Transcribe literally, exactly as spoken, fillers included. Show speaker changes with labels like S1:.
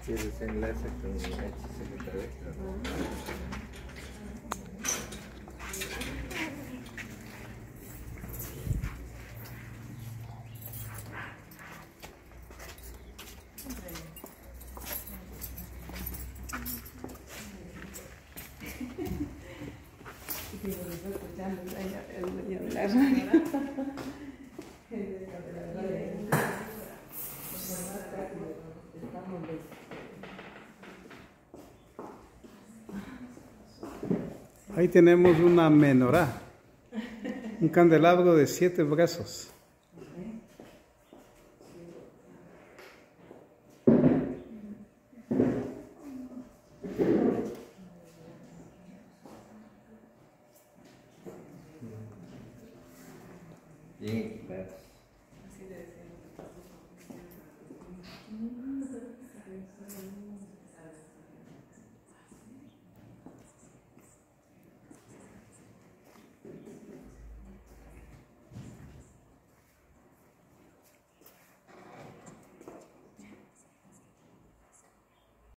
S1: compartir ese enlace con H C G T V.
S2: Ahí tenemos una menorá, un candelabro de siete brazos.
S1: Bien, claro.